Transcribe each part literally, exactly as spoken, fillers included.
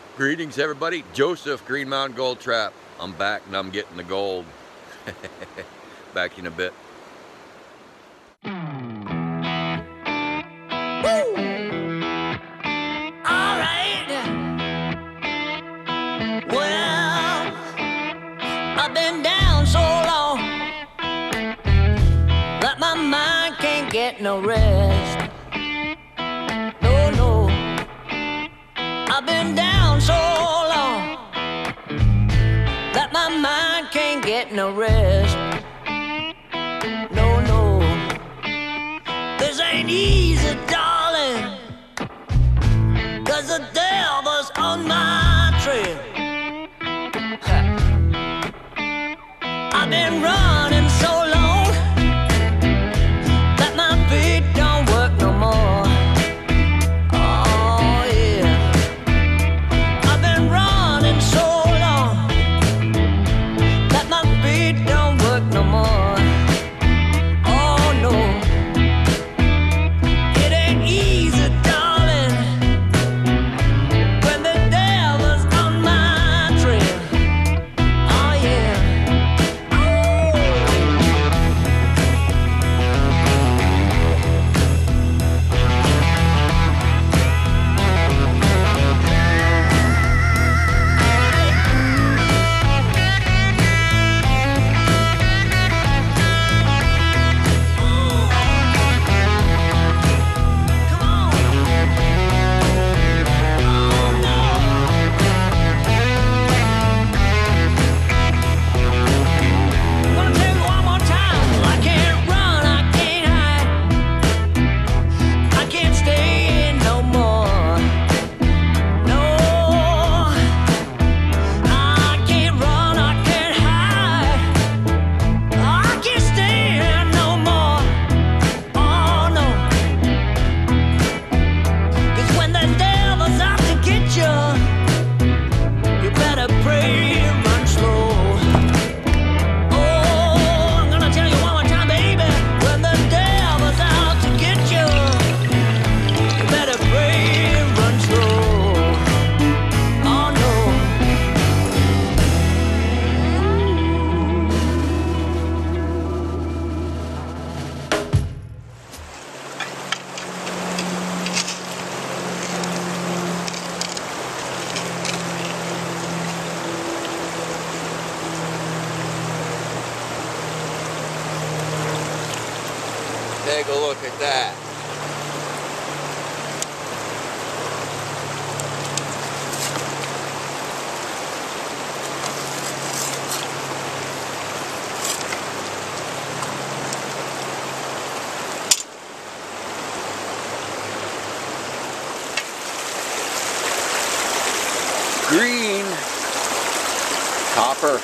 Greetings everybody, Joseph, Green Mountain Gold Trap. I'm back and I'm getting the gold. Back in a bit. Woo! Alright. Well, I've been down so long that my mind can't get no rest. No, no. I've been down so long that my mind can't get no rest. No, no. This ain't easy, darling, 'cause the devil's on my trail. I've been running so long that my feet don't work no more. Oh yeah. I've been running so long that my feet don't work no more. Oh no. It ain't easy, darling, when the devil's on my trail. Oh yeah. Come on. Oh no. I'm gonna tell you one more time. I can't run, I can't hide, I can't stay in no more. No, I can't run, I can't hide, I can't stay in no more. Oh no. 'Cause when the devil's out to get you, you better pray and run slow. Oh, I'm gonna tell you one more time, baby. When the devil's out to get you, you better pray and run slow. Oh no. Take a look at that. Green, copper.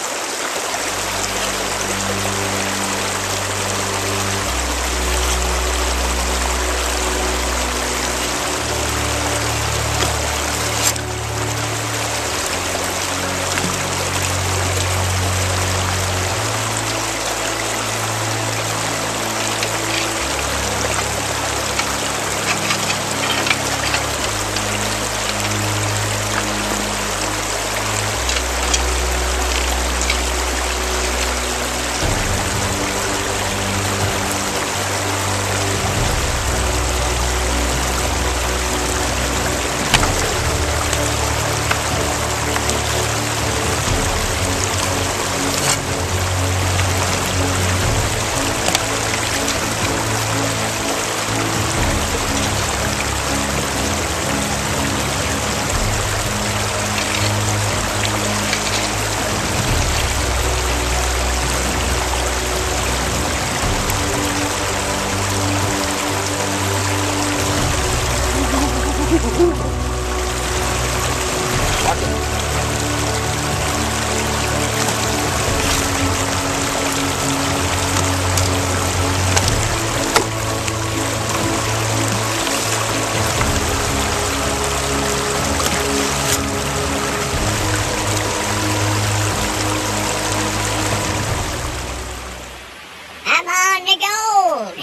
I'm on the gold.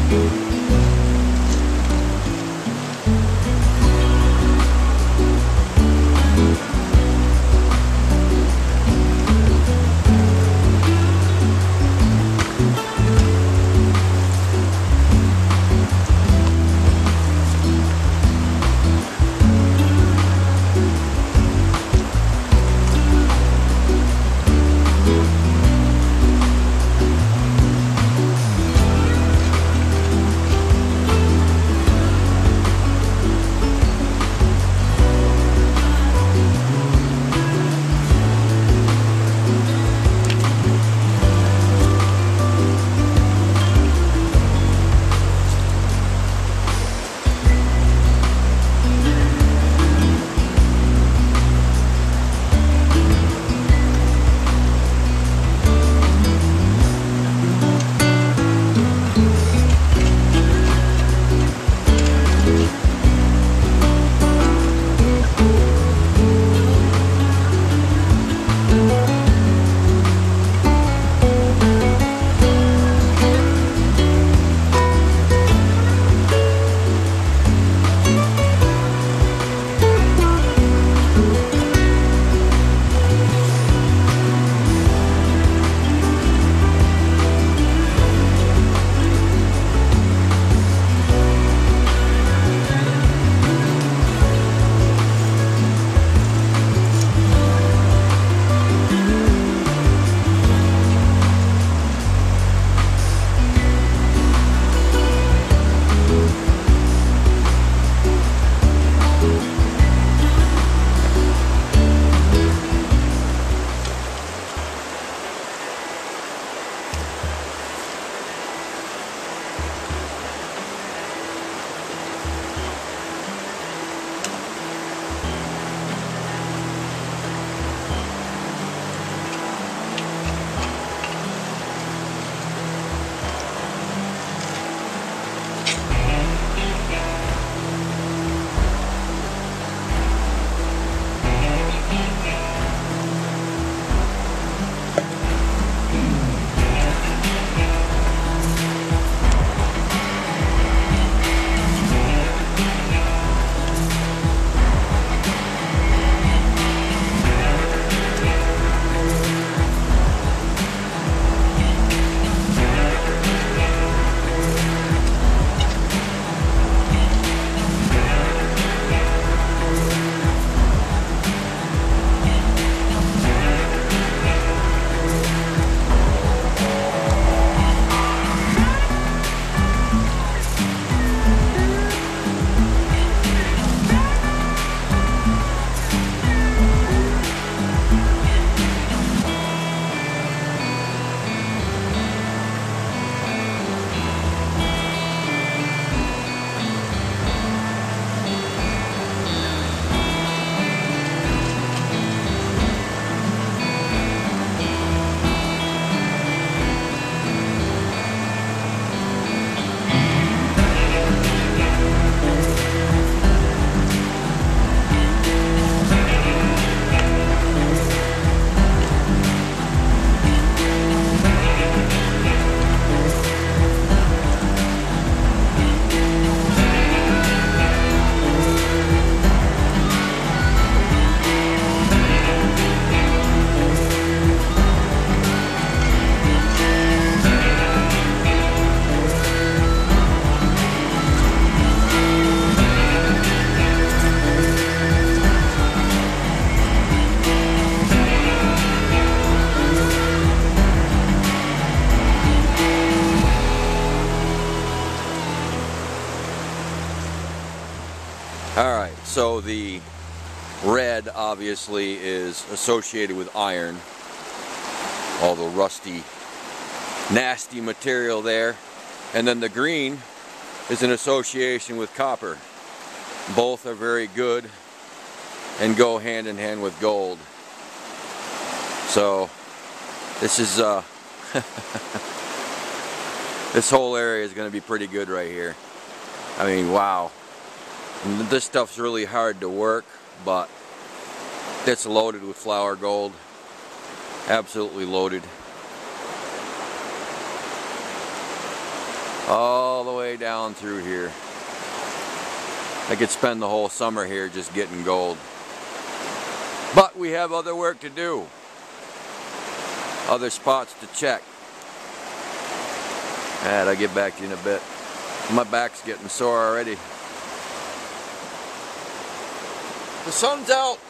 Alright, so the red obviously is associated with iron. All the rusty, nasty material there. And then the green is an association with copper. Both are very good and go hand in hand with gold. So this is uh this whole area is going to be pretty good right here. I mean, wow. And this stuff's really hard to work, but it's loaded with flour gold. Absolutely loaded. all the way down through here. I could spend the whole summer here just getting gold. But we have other work to do. Other spots to check. And I'll get back to you in a bit. My back's getting sore already. The sun's out.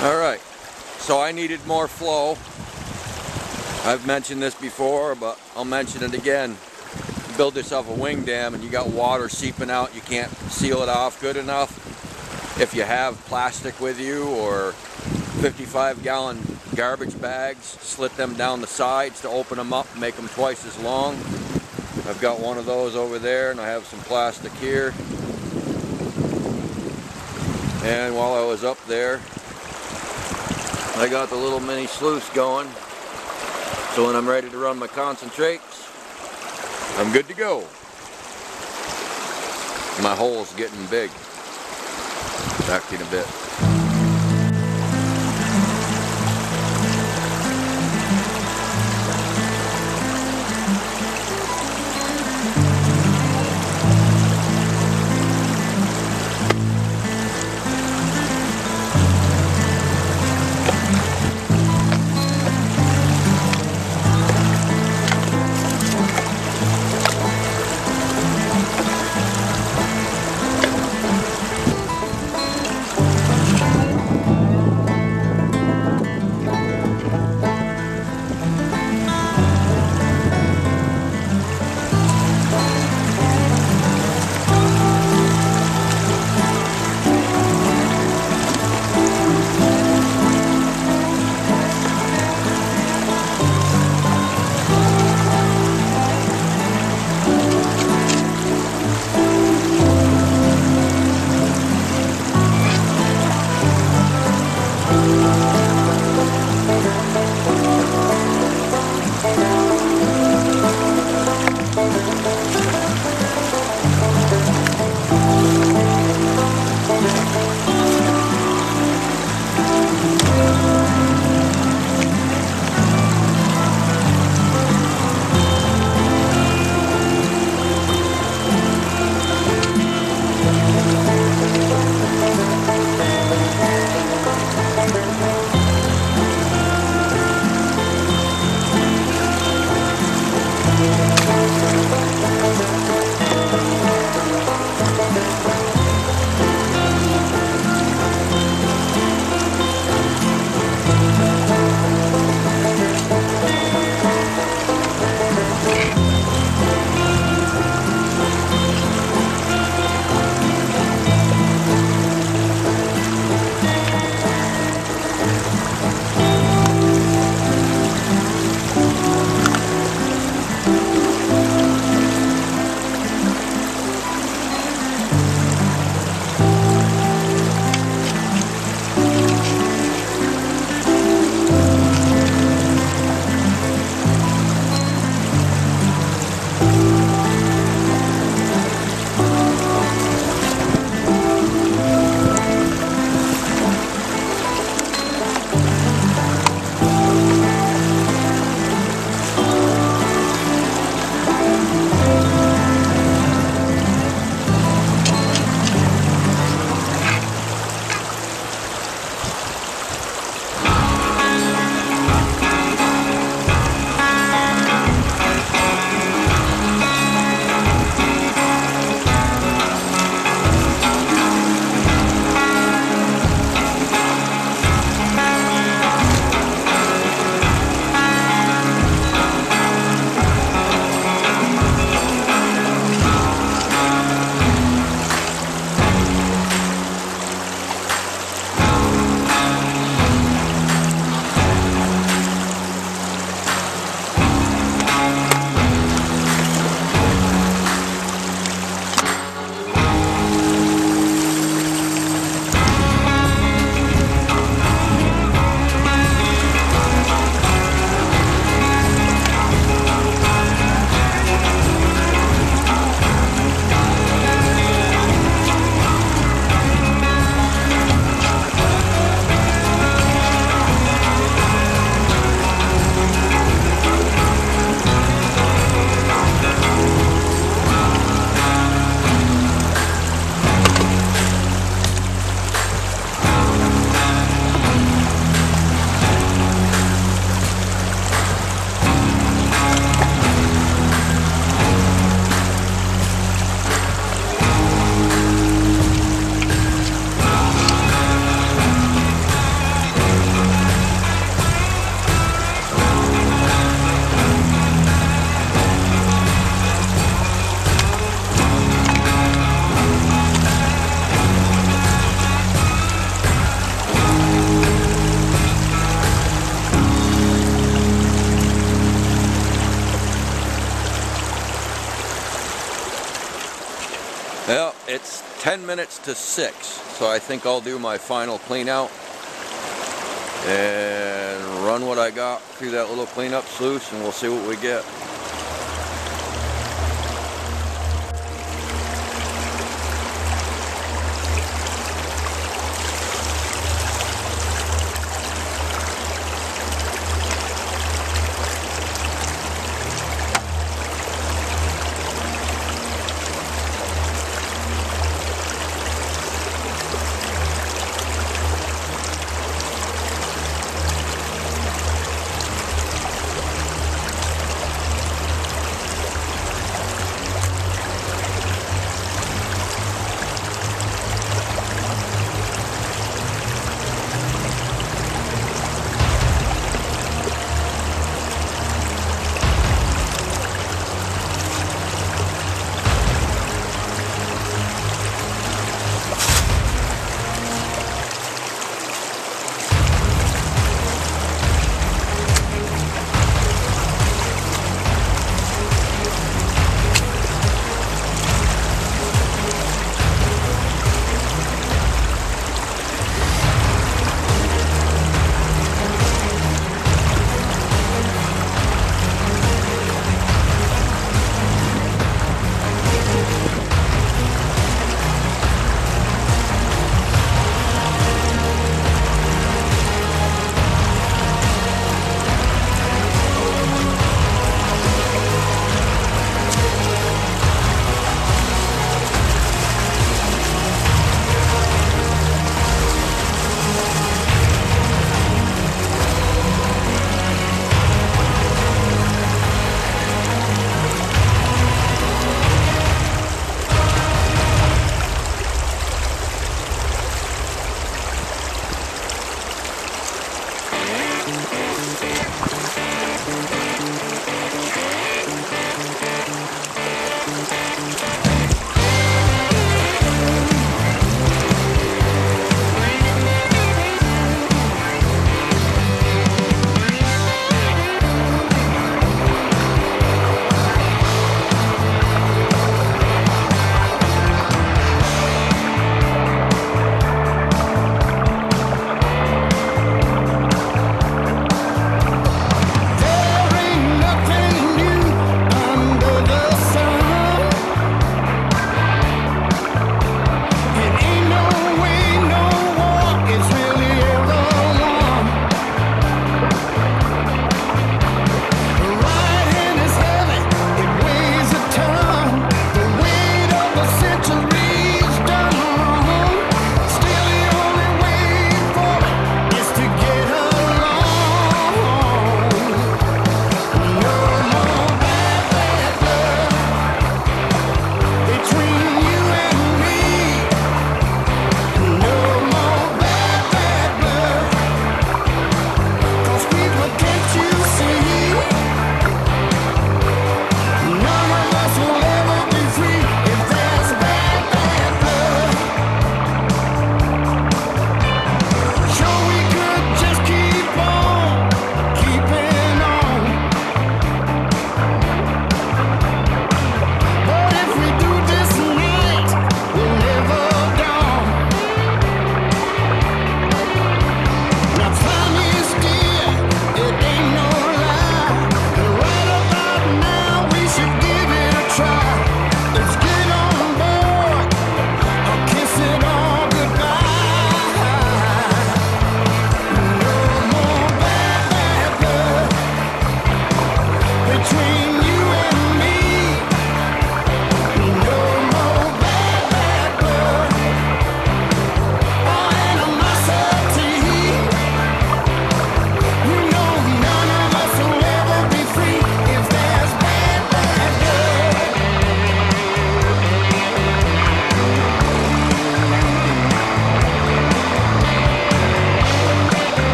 Alright, so I needed more flow. I've mentioned this before, but I'll mention it again. You build yourself a wing dam and you got water seeping out, you can't seal it off good enough. If you have plastic with you or fifty-five gallon garbage bags, slit them down the sides to open them up and make them twice as long. I've got one of those over there and I have some plastic here. And while I was up there, I got the little mini sluice going. So when I'm ready to run my concentrates, I'm good to go. My hole's getting big. Back to you in a bit. ten minutes to six, so I think I'll do my final clean out and run what I got through that little cleanup sluice, and we'll see what we get.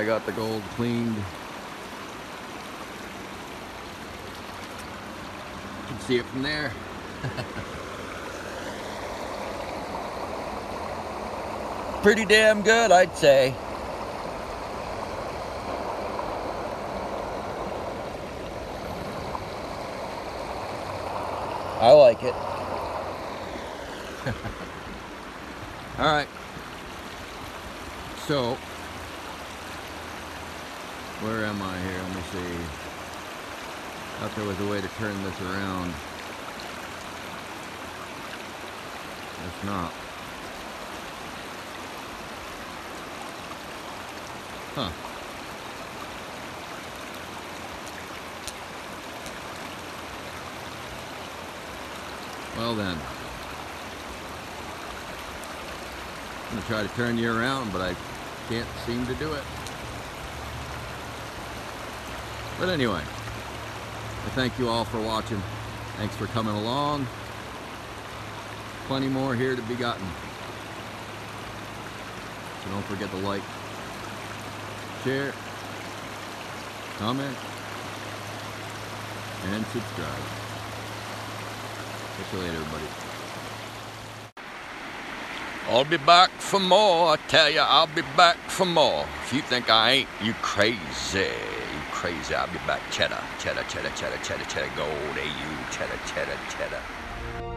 I got the gold cleaned. You can see it from there. Pretty damn good, I'd say. I like it. All right. So, where am I here? Let me see. Thought there was a way to turn this around. It's not. Huh. Well then, I'm gonna try to turn you around, but I can't seem to do it. But anyway, I thank you all for watching. Thanks for coming along. Plenty more here to be gotten. So don't forget to like, share, comment, and subscribe. Catch you later, everybody. I'll be back for more. I tell ya, I'll be back for more. If you think I ain't, you crazy. You crazy. I'll be back. Cheddar, cheddar, cheddar, cheddar, cheddar, cheddar, gold. Hey, you cheddar, cheddar, cheddar.